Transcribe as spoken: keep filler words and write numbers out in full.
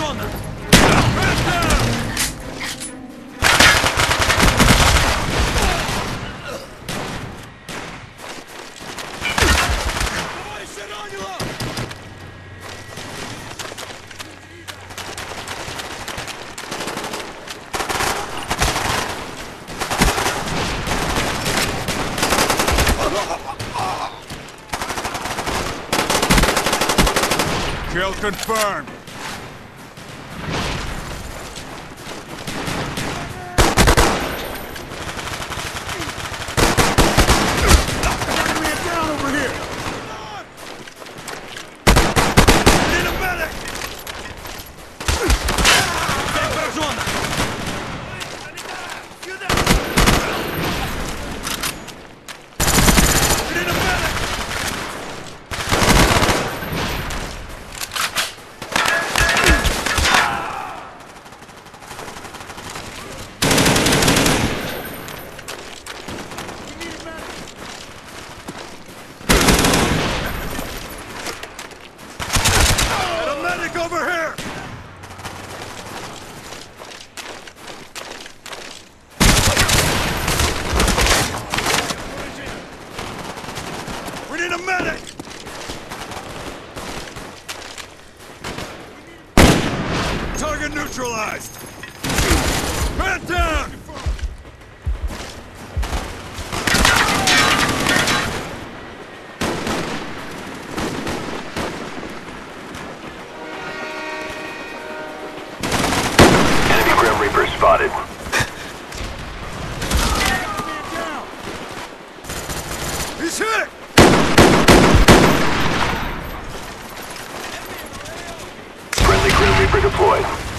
зона! Kill confirmed. Enemy is down over here. Need a medic! Sector zona! Need a medic! Medic over here! We need a medic! Target neutralized! Man down! Reaper spotted. He's hit! Friendly Grim Reaper deployed.